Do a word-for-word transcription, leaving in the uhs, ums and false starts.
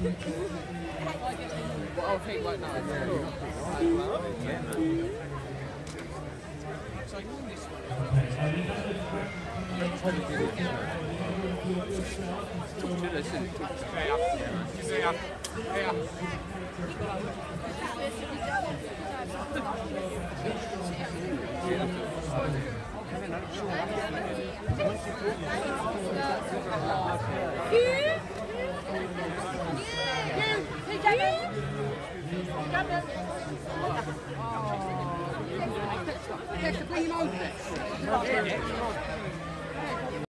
What I'll think right now is cool. Hugh